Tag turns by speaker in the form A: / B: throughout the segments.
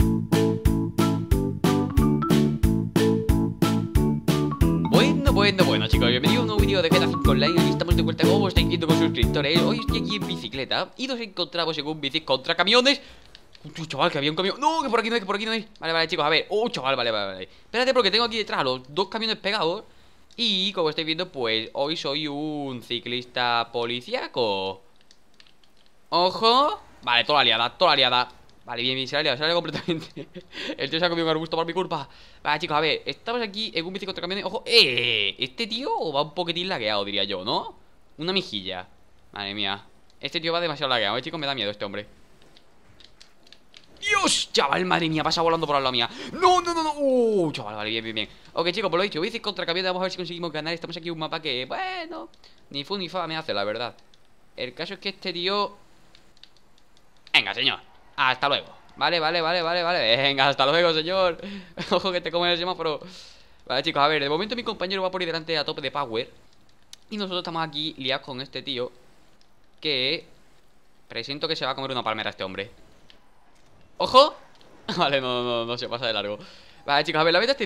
A: Bueno chicos, bienvenidos a un nuevo vídeo de GTA 5 Online. Aquí estamos de vuelta, como estáis viendo, con suscriptores. Hoy estoy aquí en bicicleta y nos encontramos en un bici contra camiones. Uy, chaval, que había un camión. No, que por aquí no es, que por aquí no es. Vale, chicos, a ver. Chaval, vale. Espérate, porque tengo aquí detrás a los dos camiones pegados. Y como estáis viendo, pues hoy soy un ciclista policíaco. Ojo. Vale, toda la liada. Vale, bien, se ha liado completamente. El tío se ha comido un arbusto por mi culpa. Vale, chicos, a ver, estamos aquí en un bici contra camiones. Ojo, este tío va un poquitín lagueado, diría yo, ¿no? Una mejilla. Madre mía. Este tío va demasiado lagueado, chicos, me da miedo este hombre. Dios, chaval, madre mía, pasa volando por al lado mía. No. Chaval, vale, bien. Ok, chicos, por lo dicho, bici contra camiones. Vamos a ver si conseguimos ganar. Estamos aquí en un mapa que, bueno, ni fu ni fa me hace, la verdad. El caso es que este tío... Venga, señor, hasta luego. Vale. Venga, hasta luego, señor. Ojo que te come el semáforo. Vale, chicos, a ver, de momento mi compañero va por ahí delante a tope de power. Y nosotros estamos aquí liados con este tío, que presiento que se va a comer una palmera este hombre. ¡Ojo! Vale, no se pasa de largo. Vale, chicos, a ver, la meta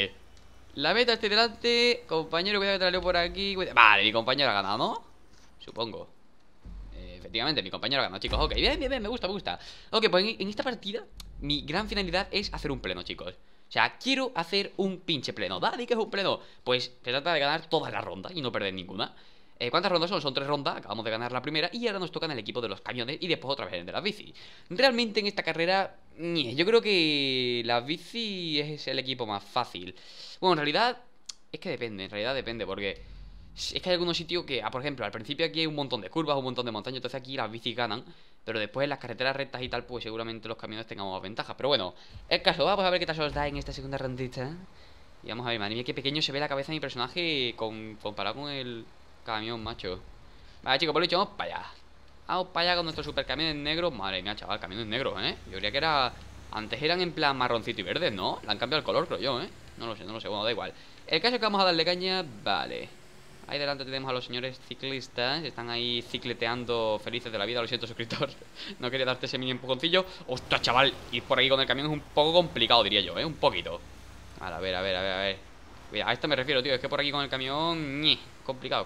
A: estoy delante. Compañero, cuidado que te la leo por aquí. Vale, mi compañero ha ganado, ¿no? Supongo. Efectivamente, mi compañero ha ganado, chicos. Ok, bien, me gusta. Ok, pues en esta partida mi gran finalidad es hacer un pleno, chicos. O sea, quiero hacer un pinche pleno. ¿Vale? ¿Qué es un pleno? Pues se trata de ganar todas las rondas y no perder ninguna. ¿Cuántas rondas son? Son 3 rondas. Acabamos de ganar la primera y ahora nos toca en el equipo de los camiones y después otra vez en el de las bici. Realmente en esta carrera, yo creo que la bici es el equipo más fácil. Bueno, en realidad es que depende, porque es que hay algunos sitios que, por ejemplo, al principio aquí hay un montón de curvas, un montón de montañas, entonces aquí las bicis ganan. Pero después en las carreteras rectas y tal, pues seguramente los camiones tengamos más ventaja. Pero bueno, el caso, vamos a ver qué tal se os da en esta segunda rondita. Y vamos a ver, madre mía, qué pequeño se ve la cabeza de mi personaje comparado con el camión, macho. Vale, chicos, por lo dicho, vamos para allá. Vamos para allá con nuestro super camión negro. Madre mía, chaval, camiones negros, ¿eh? Yo diría que era... Antes eran en plan marroncito y verdes, ¿no? Le han cambiado el color, creo yo, ¿eh? No lo sé, bueno, da igual. El caso es que vamos a darle caña, vale. Ahí delante tenemos a los señores ciclistas. Están ahí cicleteando felices de la vida. Lo siento, suscriptor, no quería darte ese mini empujoncillo. Ostras, chaval, ir por aquí con el camión es un poco complicado, diría yo, un poquito. Vale, a ver. Mira, a esto me refiero, tío, es que por aquí con el camión complicado.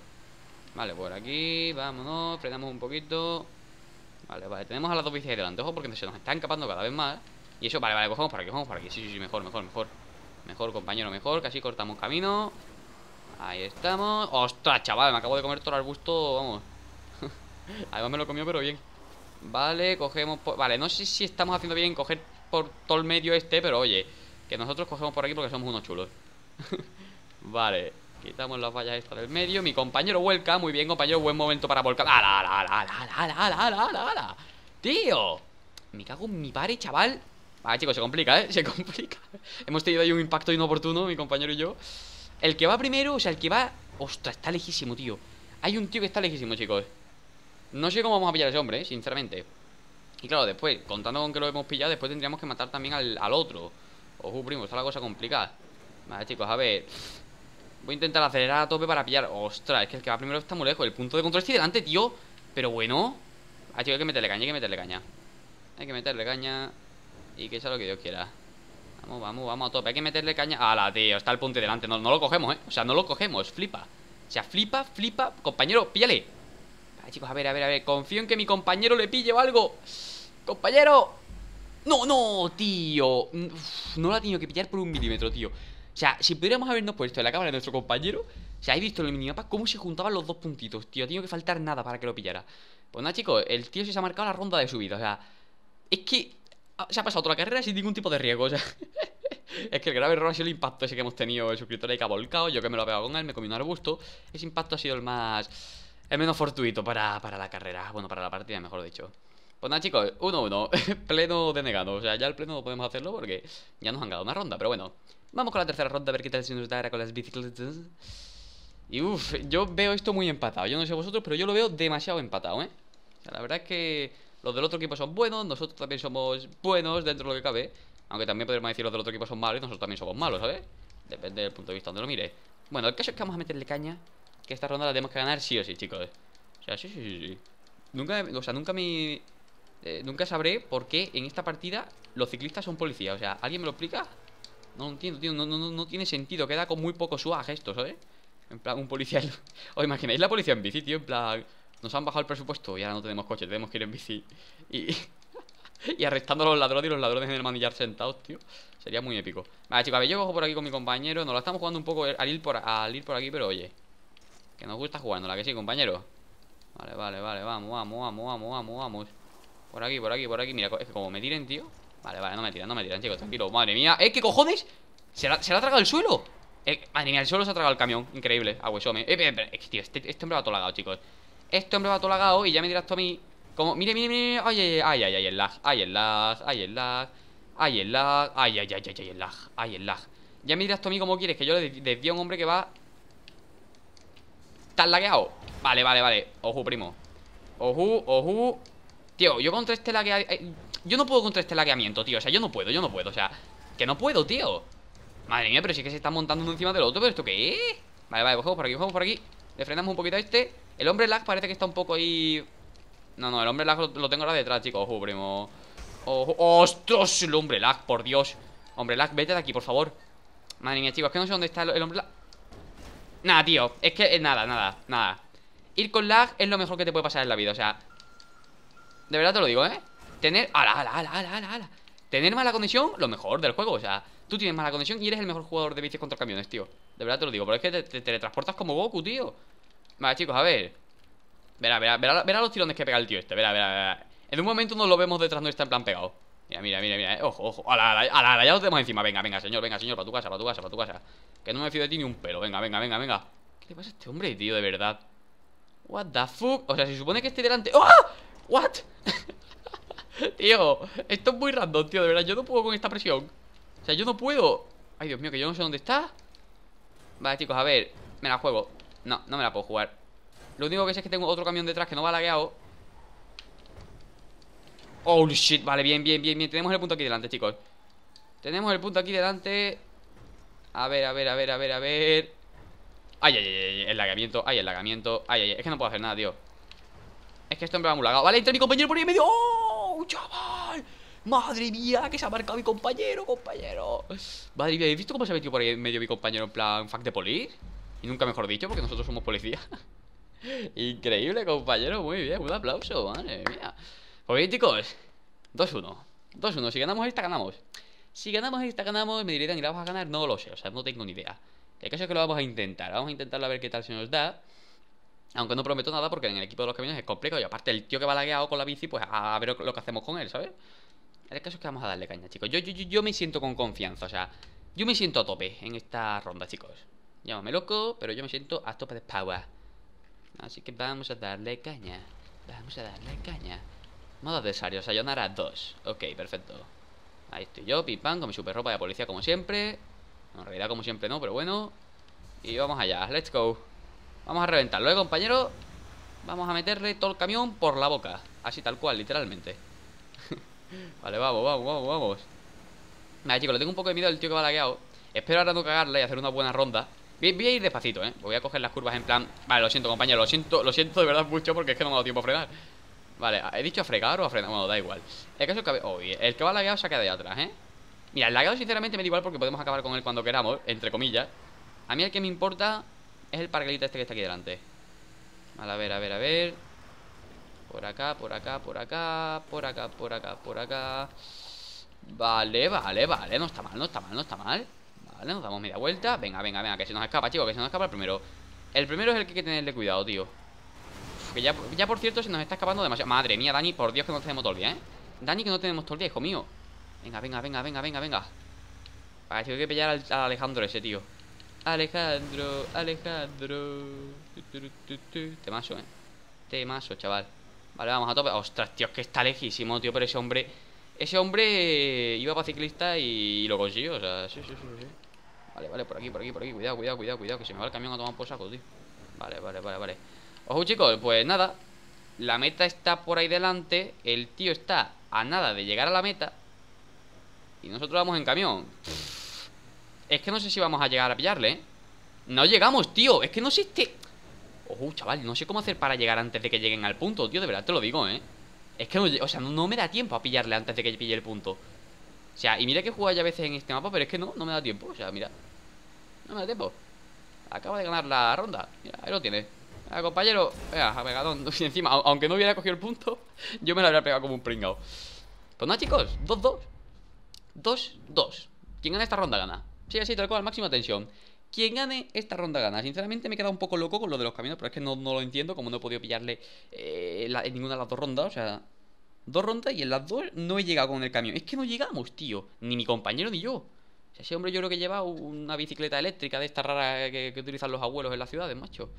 A: Vale, por aquí, vámonos, frenamos un poquito. Vale, tenemos a las dos bicis ahí delante. Ojo, porque se nos están escapando cada vez más. Y eso, vale, cogemos por aquí. Sí, mejor. Mejor, compañero, mejor, que así cortamos camino. Ahí estamos. ¡Ostras, chaval! Me acabo de comer todo el arbusto, vamos. Además me lo comió, pero bien. Vale, cogemos Vale, no sé si estamos haciendo bien en coger por todo el medio pero oye, que nosotros cogemos por aquí porque somos unos chulos. Vale, quitamos las vallas estas del medio. Mi compañero vuelca, muy bien, compañero, buen momento para volcar. ¡Hala! ¡Tío! Me cago en mi padre, chaval. Vale, chicos, se complica, se complica. Hemos tenido ahí un impacto inoportuno, mi compañero y yo. El que va primero, o sea, el que va... Ostras, está lejísimo, tío. Hay un tío que está lejísimo, chicos. No sé cómo vamos a pillar a ese hombre, sinceramente. Y claro, después, contando con que lo hemos pillado, después tendríamos que matar también al otro. Ojo, primo, está la cosa complicada. Vale, chicos, a ver. Voy a intentar acelerar a tope para pillar. Ostras, es que el que va primero está muy lejos. El punto de control está delante, tío. Pero bueno. Ah, chicos, hay que meterle caña, Hay que meterle caña. Y que sea lo que Dios quiera. Vamos a tope, hay que meterle caña. ¡Hala, tío! Está el punto delante, no lo cogemos, O sea, no lo cogemos, flipa. O sea, flipa, compañero, píllale. Vale, chicos, a ver, confío en que mi compañero le pille o algo. ¡Compañero! ¡No, tío! No lo ha tenido que pillar por 1 milímetro, tío. O sea, si pudiéramos habernos puesto en la cámara de nuestro compañero. O sea, he visto en el minimapa cómo se juntaban los dos puntitos, tío. Ha tenido que faltar nada para que lo pillara. Pues nada, chicos, el tío se ha marcado la ronda de su vida. O sea, es que se ha pasado toda la carrera sin ningún tipo de riesgo, o sea. Es que el grave error ha sido el impacto ese que hemos tenido. El suscriptor ahí que ha volcado, yo que me lo he pegado con él, me comí un arbusto. Ese impacto ha sido el menos fortuito para la carrera. Bueno, para la partida, mejor dicho. Pues nada, chicos, 1-1. Pleno denegado, o sea, ya el pleno no podemos hacerlo porque ya nos han ganado una ronda, pero bueno. Vamos con la tercera ronda a ver qué tal se nos da ahora con las bicicletas. Y yo veo esto muy empatado. Yo no sé vosotros, pero yo lo veo demasiado empatado, O sea, la verdad es que los del otro equipo son buenos, nosotros también somos buenos dentro de lo que cabe. Aunque también podríamos decir los del otro equipo son malos y nosotros también somos malos, ¿sabes? Depende del punto de vista donde lo mire. Bueno, el caso es que vamos a meterle caña. Que esta ronda la tenemos que ganar sí o sí, chicos. O sea, sí. Nunca me Nunca sabré por qué en esta partida los ciclistas son policías. O sea, ¿alguien me lo explica? No lo entiendo, tío, no tiene sentido. Queda con muy poco swag esto, ¿sabes? En plan, un policía... ¿Os imagináis la policía en bici, tío? En plan, nos han bajado el presupuesto y ahora no tenemos coche, tenemos que ir en bici. Y... y arrestando a los ladrones y los ladrones en el manillar sentados, tío. Sería muy épico. Vale, chicos, a ver, yo cojo por aquí con mi compañero. Nos la estamos jugando un poco al ir por aquí, pero oye, que nos gusta jugando, la que sí, compañero. Vale, vamos. Por aquí. Mira, es que como me tiren, tío. Vale, no me tiran, chicos, tranquilo. Madre mía, ¿qué cojones? ¿Se la ha tragado el suelo? Madre mía, el suelo se ha tragado el camión. Increíble, agüesome. Tío, este hombre va todo lagado, chicos. Este hombre va todo lagado y ya me dirás tú a mí. Como, mire. Ay, el lag. Ay, el lag. Ya me dirás tú a mí cómo quieres que yo le desvíe a un hombre que va tan lagueado. Vale. Ojo, primo. Ojo. Tío, yo contra este lagueamiento. Yo no puedo contra este lagueamiento, tío. O sea, yo no puedo. O sea, que no puedo, tío. Madre mía, pero sí que se están montando uno encima del otro. ¿Pero esto qué es? Vale, cogemos por aquí. Le frenamos un poquito a este. El hombre lag parece que está un poco ahí. No, el hombre lag lo tengo ahora detrás, chicos. Ojo, primo. Ojo. ¡Ostras! El hombre lag, por Dios. Hombre lag, vete de aquí, por favor. Madre mía, chicos, es que no sé dónde está el hombre lag. Nada, tío, es que nada. Ir con lag es lo mejor que te puede pasar en la vida, o sea, de verdad te lo digo, ¿eh? Tener... ¡Hala! Tener mala conexión, lo mejor del juego, o sea, tú tienes mala conexión y eres el mejor jugador de bicis contra camiones, tío. De verdad te lo digo, pero es que te teletransportas como Goku, tío. Vale, chicos, a ver. Verá los tirones que pega el tío este, verá. En un momento nos lo vemos detrás nuestra en plan pegado. Mira, ojo. ¡Hala! Ya lo tenemos encima. Venga, señor, para tu casa. Que no me fío de ti ni un pelo. Venga. ¿Qué le pasa a este hombre, tío? De verdad. What the fuck? O sea, se supone que esté delante. ¡Oh! What? Tío, esto es muy random, tío. De verdad, yo no puedo con esta presión. O sea, yo no puedo. Ay, Dios mío, que yo no sé dónde está. Vale, chicos, a ver. Me la juego. No me la puedo jugar. Lo único que sé es que tengo otro camión detrás que no va lagueado. Holy shit, vale, bien. Tenemos el punto aquí delante, chicos. A ver. Ay, el lagamiento. Es que no puedo hacer nada, tío. Es que esto me va muy lagado. Vale, entra mi compañero por ahí en medio. ¡Oh, chaval! Madre mía, que se ha marcado mi compañero. Madre mía, ¿habéis visto cómo se ha metido por ahí en medio mi compañero en plan fuck de police? Y nunca mejor dicho, porque nosotros somos policías. Increíble, compañero, muy bien, un aplauso, madre mía. Pues bien, chicos, 2-1, si ganamos esta, ganamos. Me dirían, ¿y la vas a ganar? No lo sé, o sea, no tengo ni idea. El caso es que lo vamos a intentar a ver qué tal se nos da. Aunque no prometo nada porque en el equipo de los camiones es complicado. Y aparte el tío que va lagueado con la bici, pues a ver lo que hacemos con él, ¿sabes? El caso es que vamos a darle caña, chicos. Yo me siento con confianza, o sea, yo me siento a tope en esta ronda, chicos. Llámame loco, pero yo me siento a tope de power. Así que vamos a darle caña. Modo adversario, sayonara 2. Ok, perfecto. Ahí estoy yo, pim pam, con mi super ropa de policía como siempre. No, en realidad como siempre no, pero bueno. Y vamos allá, let's go. Vamos a reventarlo, compañero. Vamos a meterle todo el camión por la boca. Así tal cual, literalmente. Vale, vamos. Vale, chicos, le tengo un poco de miedo al tío que va lagueado. Espero ahora no cagarle y hacer una buena ronda. Voy a ir despacito, voy a coger las curvas en plan... Vale, lo siento, compañero, lo siento de verdad mucho porque es que no me ha dado tiempo a frenar. Vale, ¿he dicho a fregar o a frenar? Bueno, da igual. El caso es que... el que va lagueado se ha quedado ahí atrás, Mira, el lagueado sinceramente me da igual porque podemos acabar con él cuando queramos, entre comillas. A mí el que me importa es el parguelita este que está aquí delante. Vale, a ver. Por acá. Vale, no está mal. Vale, nos damos media vuelta. Venga, que se nos escapa, chicos, que se nos escapa el primero. El primero es el que hay que tenerle cuidado, tío. Uf, que ya por cierto se nos está escapando demasiado. Madre mía, Dani, por Dios que no tenemos todo el día, Dani, que no tenemos todo el día, hijo mío. Venga. Vale, tengo que pillar al Alejandro ese, tío. Alejandro. Temazo, chaval. Vale, vamos a tope. Ostras, tío, es que está lejísimo, tío. Pero ese hombre iba para ciclista y lo consiguió, o sea, sí. Vale, por aquí. Cuidado, que se me va el camión a tomar por saco, tío. Vale. Ojo, chicos, pues nada. La meta está por ahí delante. El tío está a nada de llegar a la meta. Y nosotros vamos en camión. Es que no sé si vamos a llegar a pillarle, No llegamos, tío. Es que no existe... Ojo, chaval, no sé cómo hacer para llegar antes de que lleguen al punto, tío. De verdad te lo digo, Es que no, o sea, no me da tiempo a pillarle antes de que pille el punto. O sea, y mira que he jugado ya a veces en este mapa, pero es que no me da tiempo. O sea, mira, no me da tiempo. Acaba de ganar la ronda. Mira, ahí lo tiene. Venga, compañero. Venga, pegadón. Y encima, aunque no hubiera cogido el punto, yo me lo habría pegado como un pringao. Pues nada, chicos, 2-2. 2-2. Quien gane esta ronda gana. Sí, así, tal cual, máxima tensión. Quien gane esta ronda gana. Sinceramente me he quedado un poco loco con lo de los caminos, pero es que no lo entiendo. Como no he podido pillarle en ninguna de las dos rondas. O sea, dos rondas y en las dos no he llegado con el camión. Es que no llegamos, tío. Ni mi compañero ni yo. O sea, ese hombre yo creo que lleva una bicicleta eléctrica de esta rara que utilizan los abuelos en las ciudades, macho.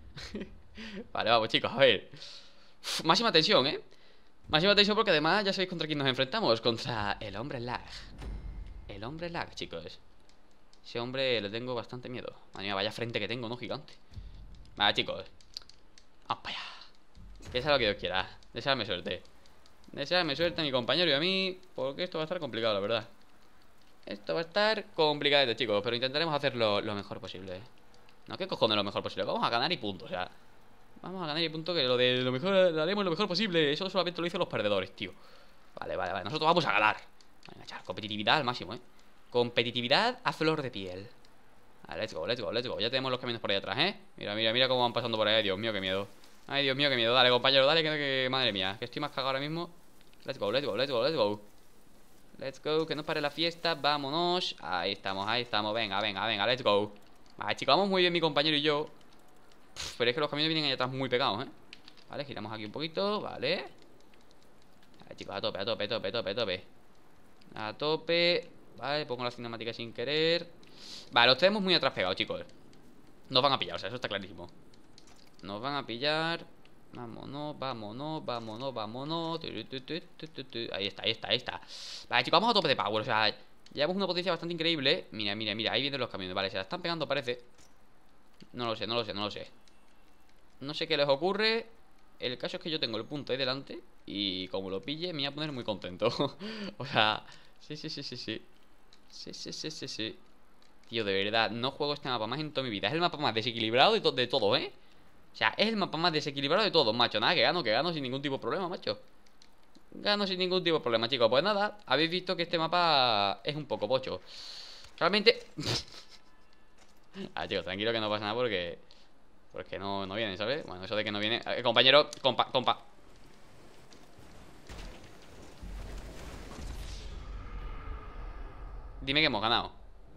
A: Vale, vamos, chicos, a ver. Uf, máxima tensión, ¿eh? Máxima tensión porque además ya sabéis contra quién nos enfrentamos. Contra el hombre lag. El hombre lag, chicos. Ese hombre le tengo bastante miedo. Madre mía, vaya frente que tengo, ¿no? Gigante. Vale, chicos. Vamos para allá. Que sea lo que Dios quiera. Deseadme suerte. Deseadme suerte a mi compañero y a mí. Porque esto va a estar complicado, la verdad. Esto va a estar complicado, chicos. Pero intentaremos hacerlo lo mejor posible. No, ¿qué cojones lo mejor posible? Vamos a ganar y punto, o sea. Vamos a ganar y punto, que lo de lo mejor lo haremos lo mejor posible. Eso solamente lo dicen los perdedores, tío. Vale, vale, vale. Nosotros vamos a ganar. Venga, chaval, competitividad al máximo, competitividad a flor de piel. Vale, let's go, let's go, let's go. Ya tenemos los caminos por ahí atrás, Mira, mira, mira cómo van pasando por ahí. Ay, Dios mío, qué miedo. Ay, Dios mío, qué miedo. Dale, compañero, dale, que madre mía, que estoy más cagado ahora mismo. Let's go, let's go, let's go, let's go. Let's go, que no pare la fiesta. Vámonos. Ahí estamos, venga, venga, venga, let's go. Vale, chicos, vamos muy bien mi compañero y yo. Pero es que los caminos vienen ahí atrás muy pegados, Vale, giramos aquí un poquito, vale. Vale, chicos, a tope, a tope, a tope, a tope, a tope. A tope. Vale, pongo la cinemática sin querer. Vale, los tenemos muy atrás pegados, chicos. Nos van a pillar, o sea, eso está clarísimo. Nos van a pillar. Vámonos, vámonos, vámonos, vámonos. Ahí está, ahí está, ahí está. Vale, chicos, vamos a tope de power, o sea, llevamos una potencia bastante increíble. Mira, mira, mira, ahí vienen los camiones. Vale, se la están pegando, parece. No lo sé, no lo sé, no lo sé. No sé qué les ocurre. El caso es que yo tengo el punto ahí delante. Y como lo pille, me voy a poner muy contento. O sea, sí, sí, sí, sí, sí. Sí, sí, sí, sí, sí. Tío, de verdad, no juego este mapa más en toda mi vida. Es el mapa más desequilibrado de todo, O sea, es el mapa más desequilibrado de todo, macho. Nada, que gano sin ningún tipo de problema, macho. Gano sin ningún tipo de problema, chicos. Pues nada, habéis visto que este mapa es un poco pocho. Realmente... chicos, tranquilo que no pasa nada porque no viene, ¿sabes? Bueno, eso de que no viene... compañero, compa. Dime que hemos ganado.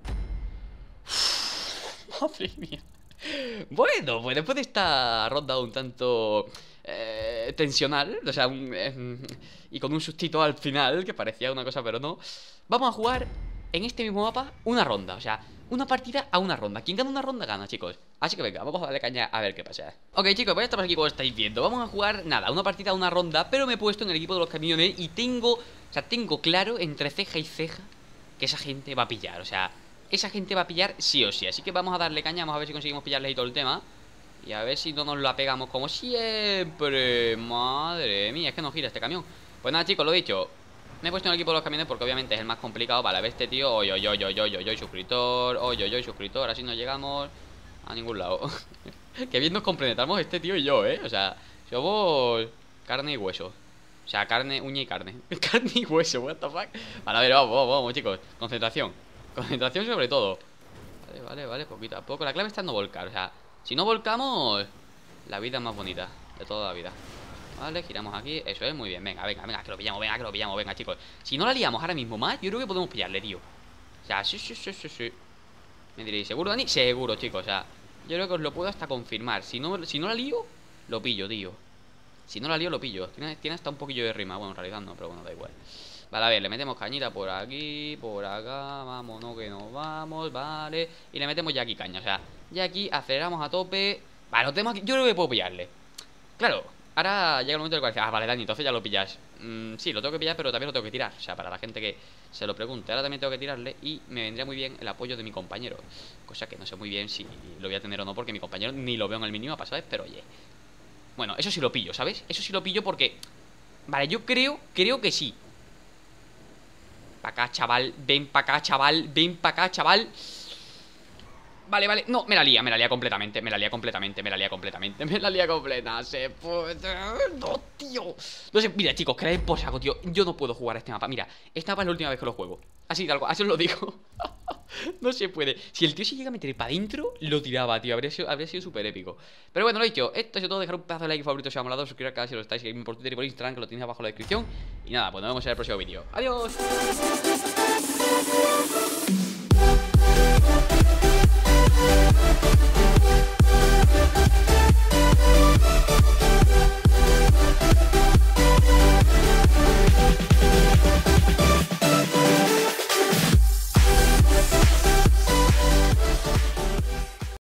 A: Madre mía. Bueno, pues después de esta ronda un tanto tensional, o sea, y con un sustito al final, que parecía una cosa pero no, vamos a jugar en este mismo mapa una ronda, o sea, una partida a una ronda. Quien gana una ronda gana, chicos. Así que venga, vamos a darle caña a ver qué pasa. Ok, chicos, pues ya estamos aquí como estáis viendo. Vamos a jugar, nada, una partida a una ronda, pero me he puesto en el equipo de los camiones y tengo claro entre ceja y ceja que esa gente va a pillar, o sea, esa gente va a pillar sí o sí. Así que vamos a darle caña, vamos a ver si conseguimos pillarle ahí todo el tema. Y a ver si no nos la pegamos como siempre. Madre mía, es que no gira este camión. Pues nada, chicos, lo dicho. Me he puesto en el equipo de los camiones porque obviamente es el más complicado. Vale, a ver este tío. Oy, oy, oy, oy, oy, oy, oy, suscriptor. Oy, oy, oy, suscriptor. Así no llegamos a ningún lado. Que bien nos complementamos este tío y yo, O sea, somos carne y hueso. O sea, carne, uña y carne. Carne y hueso, what the fuck. Vale, a ver, vamos, chicos. Concentración. Concentración sobre todo. Vale, vale, vale, poquito a poco. La clave está en no volcar, o sea, si no volcamos, la vida es más bonita de toda la vida. Vale, giramos aquí, eso es, muy bien. Venga, venga, venga, que lo pillamos, venga, que lo pillamos, venga, chicos. Si no la liamos ahora mismo más, yo creo que podemos pillarle, tío. O sea, sí, sí, sí, sí, sí. Me diréis, ¿seguro, Dani? Seguro, chicos, o sea, yo creo que os lo puedo hasta confirmar. Si no la lío, lo pillo, tío. Si no la lío, lo pillo. Tiene hasta un poquillo de rima. Bueno, en realidad no, pero bueno, da igual. Vale, a ver, le metemos cañita por aquí, por acá, vámonos que nos vamos, vale. Y le metemos ya aquí caña, o sea, ya aquí aceleramos a tope. Vale, lo tenemos aquí, yo creo que puedo pillarle. Claro, ahora llega el momento en el cual dice, vale, Dani, entonces ya lo pillas. Sí, lo tengo que pillar, pero también lo tengo que tirar. O sea, para la gente que se lo pregunte, ahora también tengo que tirarle. Y me vendría muy bien el apoyo de mi compañero. Cosa que no sé muy bien si lo voy a tener o no, porque mi compañero ni lo veo en el minimapa, ¿sabes? Pero oye, bueno, eso sí lo pillo, ¿sabes? Eso sí lo pillo porque... Vale, yo creo que sí. Pa' acá, chaval, ven pa' acá, chaval. Ven pa' acá, chaval. Vale, vale, no, me la lía completamente. Me la lía completamente, me la lía completamente. Me la lía completa, se puede. No, tío. No sé, mira, chicos, que la por saco, tío. Yo no puedo jugar a este mapa, mira, este mapa es la última vez que lo juego. Así, tal cual, así os lo digo. No se puede. Si el tío se llega a meter para adentro, lo tiraba, tío. Habría sido súper épico. Pero bueno, lo he dicho. Esto es todo. Dejar un pedazo de like favorito si os ha molado. Suscribiros al canal si lo estáis. Seguidme por Twitter y por Instagram, que lo tenéis abajo en la descripción. Y nada, pues nos vemos en el próximo vídeo. Adiós.